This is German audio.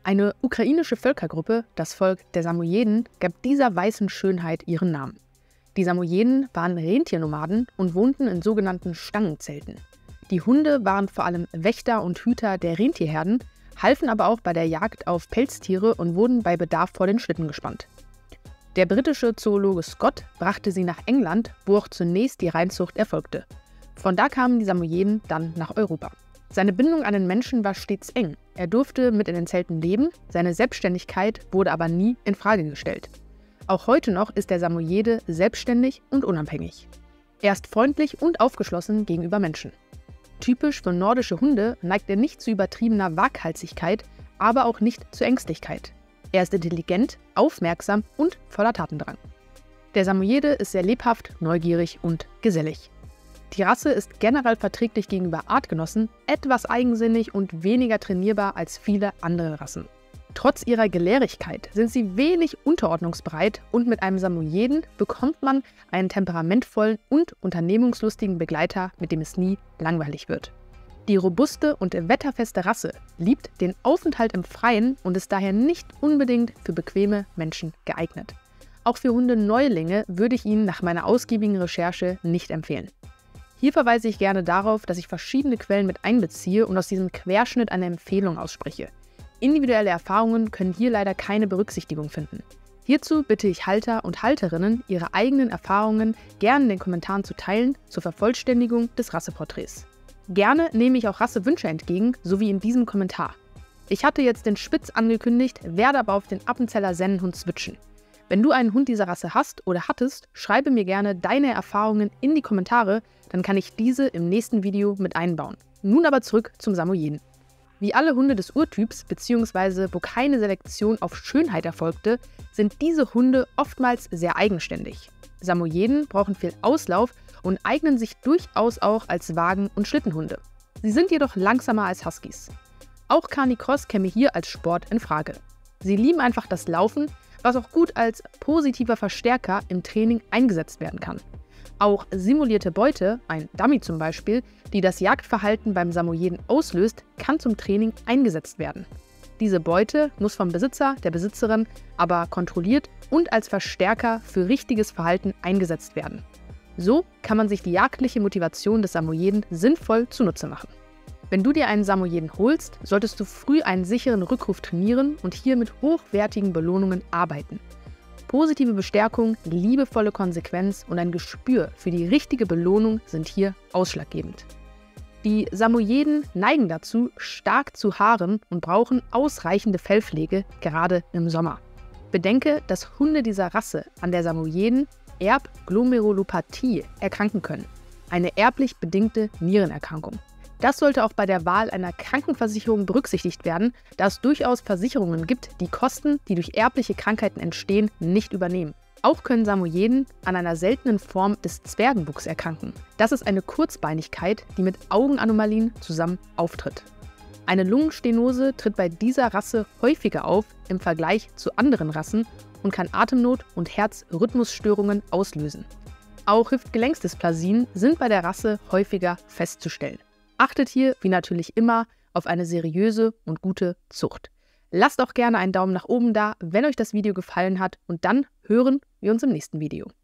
Eine ukrainische Völkergruppe, das Volk der Samojeden, gab dieser weißen Schönheit ihren Namen. Die Samojeden waren Rentiernomaden und wohnten in sogenannten Stangenzelten. Die Hunde waren vor allem Wächter und Hüter der Rentierherden, halfen aber auch bei der Jagd auf Pelztiere und wurden bei Bedarf vor den Schlitten gespannt. Der britische Zoologe Scott brachte sie nach England, wo auch zunächst die Reinzucht erfolgte. Von da kamen die Samojeden dann nach Europa. Seine Bindung an den Menschen war stets eng. Er durfte mit in den Zelten leben, seine Selbstständigkeit wurde aber nie in Frage gestellt. Auch heute noch ist der Samojede selbstständig und unabhängig. Er ist freundlich und aufgeschlossen gegenüber Menschen. Typisch für nordische Hunde neigt er nicht zu übertriebener Waghalsigkeit, aber auch nicht zu Ängstlichkeit. Er ist intelligent, aufmerksam und voller Tatendrang. Der Samojede ist sehr lebhaft, neugierig und gesellig. Die Rasse ist generell verträglich gegenüber Artgenossen, etwas eigensinnig und weniger trainierbar als viele andere Rassen. Trotz ihrer Gelehrigkeit sind sie wenig unterordnungsbereit und mit einem Samojeden bekommt man einen temperamentvollen und unternehmungslustigen Begleiter, mit dem es nie langweilig wird. Die robuste und wetterfeste Rasse liebt den Aufenthalt im Freien und ist daher nicht unbedingt für bequeme Menschen geeignet. Auch für Hundeneulinge würde ich ihn nach meiner ausgiebigen Recherche nicht empfehlen. Hier verweise ich gerne darauf, dass ich verschiedene Quellen mit einbeziehe und aus diesem Querschnitt eine Empfehlung ausspreche. Individuelle Erfahrungen können hier leider keine Berücksichtigung finden. Hierzu bitte ich Halter und Halterinnen, ihre eigenen Erfahrungen gerne in den Kommentaren zu teilen, zur Vervollständigung des Rasseporträts. Gerne nehme ich auch Rassewünsche entgegen, so wie in diesem Kommentar. Ich hatte jetzt den Spitz angekündigt, werde aber auf den Appenzeller Sennenhund switchen. Wenn du einen Hund dieser Rasse hast oder hattest, schreibe mir gerne deine Erfahrungen in die Kommentare, dann kann ich diese im nächsten Video mit einbauen. Nun aber zurück zum Samojeden. Wie alle Hunde des Urtyps, bzw. wo keine Selektion auf Schönheit erfolgte, sind diese Hunde oftmals sehr eigenständig. Samojeden brauchen viel Auslauf und eignen sich durchaus auch als Wagen- und Schlittenhunde. Sie sind jedoch langsamer als Huskies. Auch Canicross käme hier als Sport in Frage. Sie lieben einfach das Laufen, was auch gut als positiver Verstärker im Training eingesetzt werden kann. Auch simulierte Beute, ein Dummy zum Beispiel, die das Jagdverhalten beim Samojeden auslöst, kann zum Training eingesetzt werden. Diese Beute muss vom Besitzer, der Besitzerin aber kontrolliert und als Verstärker für richtiges Verhalten eingesetzt werden. So kann man sich die jagdliche Motivation des Samojeden sinnvoll zunutze machen. Wenn du dir einen Samojeden holst, solltest du früh einen sicheren Rückruf trainieren und hier mit hochwertigen Belohnungen arbeiten. Positive Bestärkung, liebevolle Konsequenz und ein Gespür für die richtige Belohnung sind hier ausschlaggebend. Die Samojeden neigen dazu, stark zu haaren und brauchen ausreichende Fellpflege, gerade im Sommer. Bedenke, dass Hunde dieser Rasse an der Samojeden Erbglomerulopathie erkranken können, eine erblich bedingte Nierenerkrankung. Das sollte auch bei der Wahl einer Krankenversicherung berücksichtigt werden, da es durchaus Versicherungen gibt, die Kosten, die durch erbliche Krankheiten entstehen, nicht übernehmen. Auch können Samojeden an einer seltenen Form des Zwergenbucks erkranken. Das ist eine Kurzbeinigkeit, die mit Augenanomalien zusammen auftritt. Eine Lungenstenose tritt bei dieser Rasse häufiger auf im Vergleich zu anderen Rassen und kann Atemnot und Herzrhythmusstörungen auslösen. Auch Hüftgelenksdysplasien sind bei der Rasse häufiger festzustellen. Achtet hier, wie natürlich immer, auf eine seriöse und gute Zucht. Lasst auch gerne einen Daumen nach oben da, wenn euch das Video gefallen hat und dann hören wir uns im nächsten Video.